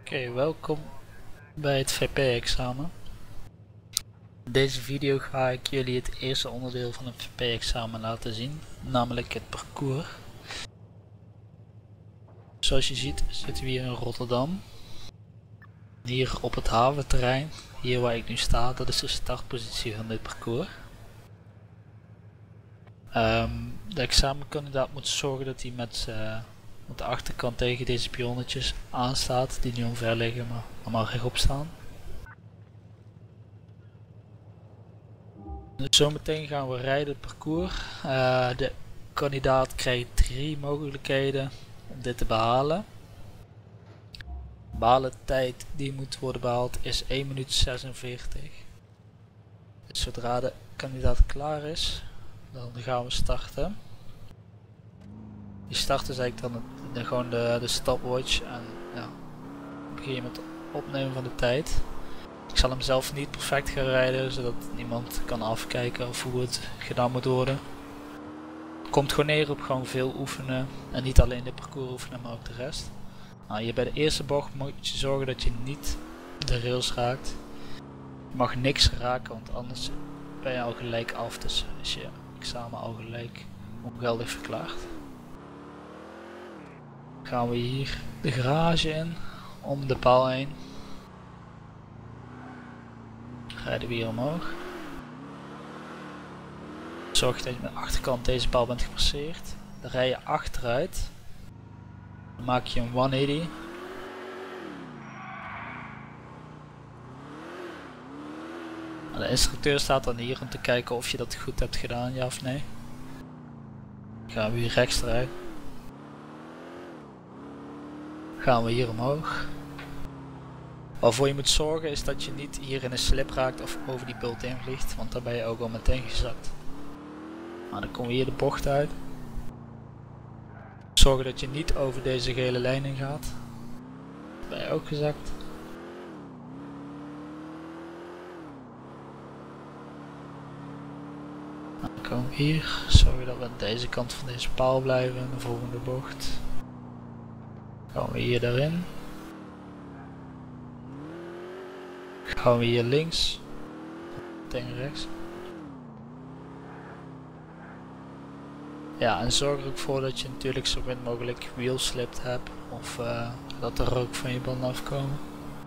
Oké, welkom bij het VP-examen. In deze video ga ik jullie het eerste onderdeel van het VP-examen laten zien, namelijk het parcours. Zoals je ziet zitten we hier in Rotterdam. Hier op het haventerrein, hier waar ik nu sta, dat is de startpositie van dit parcours. De examenkandidaat moet zorgen dat hij met de achterkant tegen deze pionnetjes aanstaat, die nu omver liggen, maar allemaal rechtop staan. Dus zometeen gaan we rijden het parcours. De kandidaat krijgt 3 mogelijkheden om dit te behalen. De behaaltijd die moet worden behaald is 1 minuut 46. Dus zodra de kandidaat klaar is, dan gaan we starten. Die starten is eigenlijk dan gewoon de stopwatch en ja, begin je met het opnemen van de tijd. Ik zal hem zelf niet perfect gaan rijden, zodat niemand kan afkijken of hoe het gedaan moet worden. Het komt gewoon neer op gewoon veel oefenen en niet alleen de parcours oefenen, maar ook de rest. Nou, hier bij de eerste bocht moet je zorgen dat je niet de rails raakt. Je mag niks raken, want anders ben je al gelijk af, dus is je examen al gelijk ongeldig verklaard. Gaan we hier de garage in, om de paal heen. Rijden we hier omhoog. Zorg dat je met de achterkant deze paal bent gepasseerd. Dan rij je achteruit. Dan maak je een 180. De instructeur staat dan hier om te kijken of je dat goed hebt gedaan, ja of nee. Dan gaan we hier rechts eruit. Gaan we hier omhoog. Waarvoor je moet zorgen is dat je niet hier in een slip raakt of over die bult heen vliegt, want dan ben je ook al meteen gezakt. Nou, dan komen we hier de bocht uit. Zorgen dat je niet over deze gele lijn heen gaat. Dan ben je ook gezakt. Nou, dan komen we hier. Zorgen dat we aan deze kant van deze paal blijven in de volgende bocht. Dan gaan we hier daarin. Gaan we hier links, meteen rechts. Ja, en zorg er ook voor dat je natuurlijk zo min mogelijk wheelslipped hebt of dat er rook van je banden afkomen.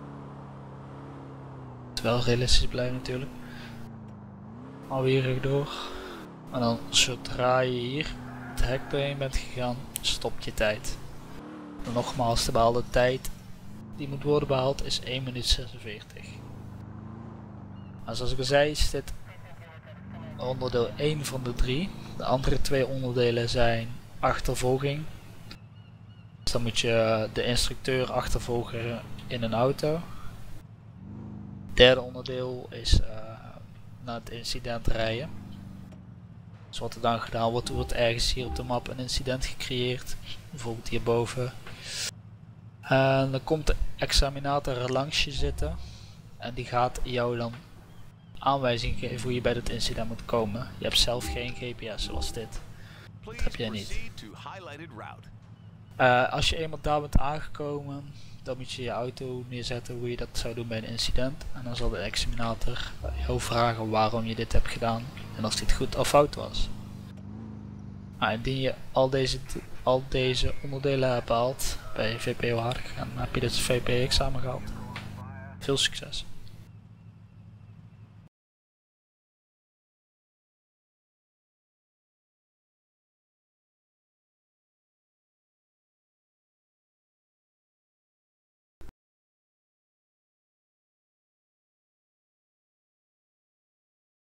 Het wel realistisch blijven natuurlijk. Alweer rechtdoor. En dan zodra je hier het hek doorheen bent gegaan, stopt je tijd. En nogmaals, de behaalde tijd die moet worden behaald is 1 minuut 46. Maar zoals ik al zei is dit onderdeel 1 van de 3. De andere 2 onderdelen zijn achtervolging. Dus dan moet je de instructeur achtervolgen in een auto. Het derde onderdeel is naar het incident rijden. Dus wat er dan gedaan wordt, wordt ergens hier op de map een incident gecreëerd. Bijvoorbeeld hierboven. En dan komt de examinator er langs je zitten. En die gaat jou dan aanwijzing geven hoe je bij dat incident moet komen. Je hebt zelf geen GPS zoals dit. Dat heb jij niet. Als je eenmaal daar bent aangekomen, dan moet je je auto neerzetten hoe je dat zou doen bij een incident. En dan zal de examinator jou vragen waarom je dit hebt gedaan en of dit goed of fout was. Indien je al deze onderdelen hebt behaald bij VPO Haarlem, dan heb je dit VP-examen gehaald. Veel succes!